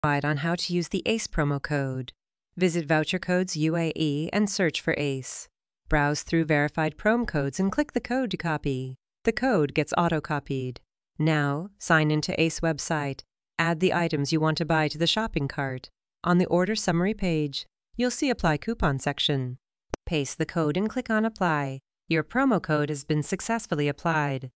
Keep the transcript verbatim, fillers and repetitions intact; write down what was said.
Guide on how to use the ACE promo code. Visit Voucher Codes U A E and search for ACE. Browse through verified promo codes and click the code to copy. The code gets auto-copied. Now, sign into ACE website. Add the items you want to buy to the shopping cart. On the order summary page, you'll see Apply Coupon section. Paste the code and click on Apply. Your promo code has been successfully applied.